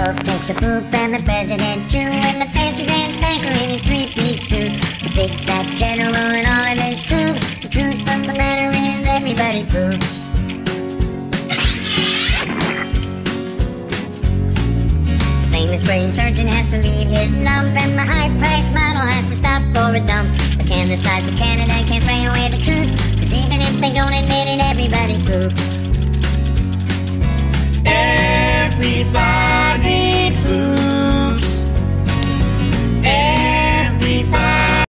Pope takes a poop and the president too, and the fancy grand banker in his three-piece suit, the big fat general and all of his troops. The truth of the matter is everybody poops. The famous brain surgeon has to leave his lump, and the high-priced model has to stop for a dump. But can the sides of Canada can't spray away the truth, 'cause even if they don't admit it, everybody poops.